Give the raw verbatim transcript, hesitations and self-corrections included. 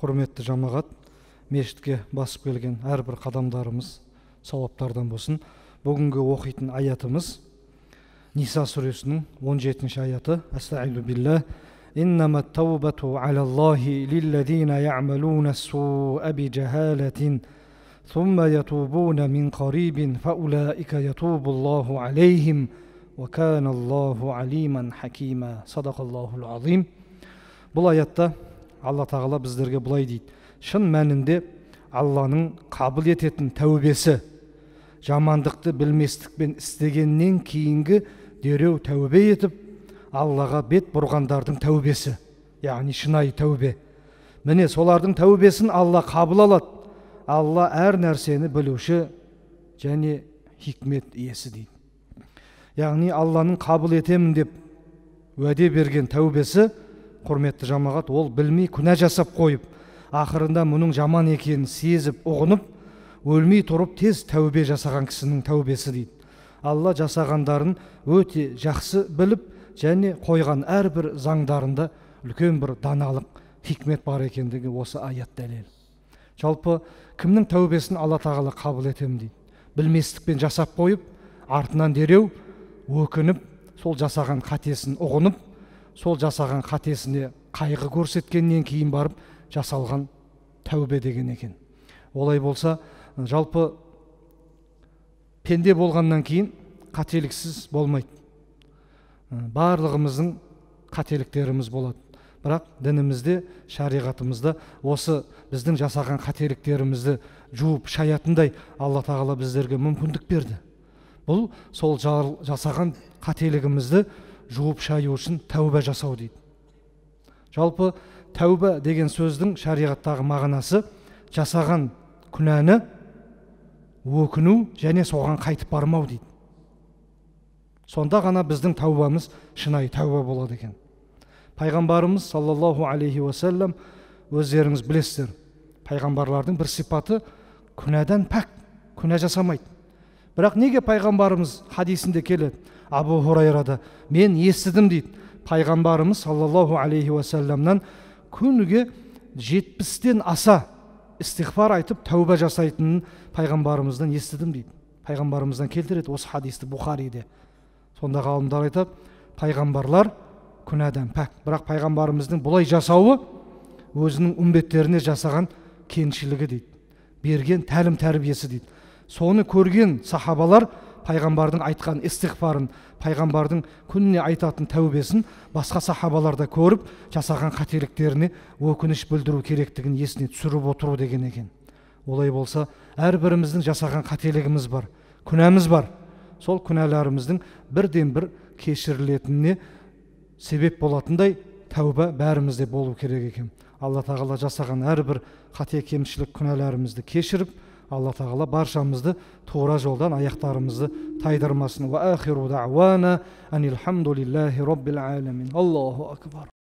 Құрметті жамағат, мешітке басып келген әрбір қадамдарымыз сауаптардан болсын. Бүгінгі оқитын аятымыз Ниса сүресінің он жетінші аяты. Астағфиру билlah. Иннама тәубату алаллахи лиллазина яъмалуна ас-су'a бижахалатин ثم يتوبون من قريب فأولئك يتوب الله عليهم وكان الله عليما حكيما. صدق الله العظيم. Бұл аятта Алла тағала біздерге бұлай дейді: шын мәнінде Алланың қабыл ететін тәубесі жамандықты білместікпен істегеннен кейінгі дереу тәубе етіп Аллаға бет бұрғандардың тәубесі, яғни шынайы тәубе. Міне солардың тәубесін Алла қабыл алады. Алла әр нәрсені білуші және хикмет иесі дейді. Яғни Алланың қабыл етемін деп уәде берген тәубесі, құрметті жамағат, ол білмей күнә жасап қойып, ақырында мұның жаман екенін сезіп, ұғынып, өлмей тұрып тез тәубе жасаған кісінің тәубесі дейді. Алла жасағандарын өте жақсы біліп, және қойған әрбір заңдарында үлкен бір даналық, хикмет бар екендігі осы аят дәлел. Жалпы кімнің тәубесін Алла тағала қабыл етемін дейді? Білместікпен жасап қойып, артынан дереу өкініп, сол жасаған қатесін ұғынып, сол жасаған қатесіне қайғы көрсеткеннен кейін барып жасалған тәубе деген екен. Олай болса, жалпы пенде болғаннан кейін қателіксіз болмайды. Барлығымыздың қателіктеріміз болады. Бірақ дінімізде, шариғатымызда осы біздің жасаған қателіктерімізді жуып шаятындай Алла тағала біздерге мүмкіндік берді. Бұл сол жасаған қателігімізді жуып шаю үшін тәубе жасау дейді. Жалпы тәубе деген сөздің шариғаттағы мағынасы жасаған күнәні өкіну және соған қайтып бармау дейді. Сонда ғана біздің тәубамыз шынайы тәубе болады екен. Пайғамбарымыз саллаллаху алейхи уассалам, өздеріңіз білесіздер, пайғамбарлардың бір сипаты күнәдан пәк, күнә жасамайды. Бірақ неге пайғамбарымыз хадисінде келеді? Абу Хурайрада мен естідім дейді, пайғамбарымыз саллаллаху алейхи уассаламнан күніге жетпістен аса истихфар айтып тәубе жасайтынын пайғамбарымыздан естідім дейді. Пайғамбарымыздан келтіреді осы хадисті Бухариде. Сонда ғалымдар айтады, пайғамбарлар күнәдан пәк. Бірақ пайғамбарымыздың бұлай жасауы өзінің үмбеттеріне жасаған кеншілігі дейді, берген тәлім тәрбиесі дейді. Соны көрген сахабалар пайғамбардың айтқан истихфарын, пайғамбардың күніне айтатын тәубесін басқа сахабаларда көріп, жасаған қателіктеріне өкініш білдіру керектігін есіне түсіріп отыру деген екен. Олай болса, әрбіріміздің жасаған қателігіміз бар, күнәміз бар. Сол күнәларымыздың бірден бір кешірілетініне себеп болатындай тәубе бәрімізде болу керек екен. Алла тағала жасаған әрбір қате кемшілік күнәларымызды кешіріп, Алла тағала баршамызды тура жолдан аяқтарымызды тайдырмасын. Ва ахиру дa'wana анил хамдулиллахи rabbil alamin. Аллаху акбар.